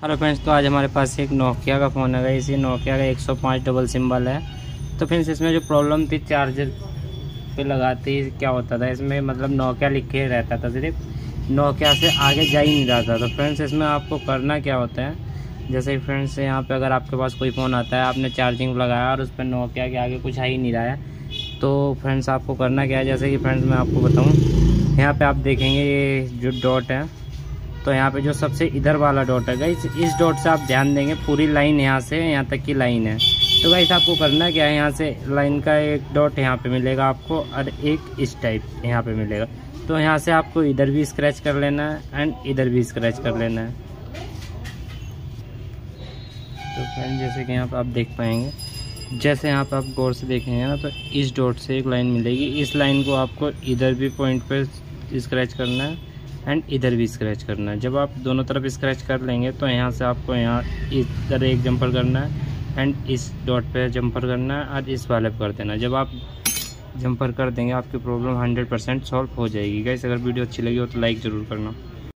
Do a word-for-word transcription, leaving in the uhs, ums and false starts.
Hello friends, तो आज हमारे पास एक नोकिया का फ़ोन है। इसी नोकिया का एक सौ पाँच डबल सिंबल है। तो फ्रेंड्स इसमें जो प्रॉब्लम थी, चार्जर पे लगाते ही क्या होता था, इसमें मतलब नोकिया लिखे रहता था, सिर्फ नोकिया से आगे जा ही नहीं रहा था। तो फ्रेंड्स इसमें आपको करना क्या होता है, जैसे फ्रेंड्स यहाँ पे अगर आपके पास कोई फ़ोन आता है, आपने चार्जिंग लगाया और उस पर नोकिया के आगे कुछ आ ही नहीं रहा है, तो फ्रेंड्स आपको करना क्या है, जैसे कि फ्रेंड्स मैं आपको बताऊँ, यहाँ पे आप देखेंगे ये जो डॉट है, तो यहाँ पे जो सबसे इधर वाला डॉट है गाइस, इस डॉट से आप ध्यान देंगे, पूरी लाइन यहाँ से यहाँ तक की लाइन है। तो गाइस आपको करना क्या है, यहाँ से लाइन का एक डॉट यहाँ पे मिलेगा आपको और एक इस टाइप यहाँ पे मिलेगा। तो यहाँ से आपको इधर भी स्क्रैच कर लेना है एंड इधर भी स्क्रैच कर लेना है। तो फ्रेंड जैसे कि यहाँ पर आप देख पाएंगे, जैसे यहाँ पर आप गौर से देखेंगे ना, तो इस डॉट से एक लाइन मिलेगी। इस लाइन को आपको इधर भी पॉइंट पर स्क्रैच करना है एंड इधर भी स्क्रैच करना है। जब आप दोनों तरफ स्क्रैच कर लेंगे तो यहाँ से आपको यहाँ इधर एक जंपर करना है एंड इस डॉट पे जंपर करना है और इस वाले पे कर देना है। जब आप जंपर कर देंगे आपकी प्रॉब्लम हंड्रेड परसेंट सॉल्व हो जाएगी। गाइस अगर वीडियो अच्छी लगी हो तो लाइक ज़रूर करना।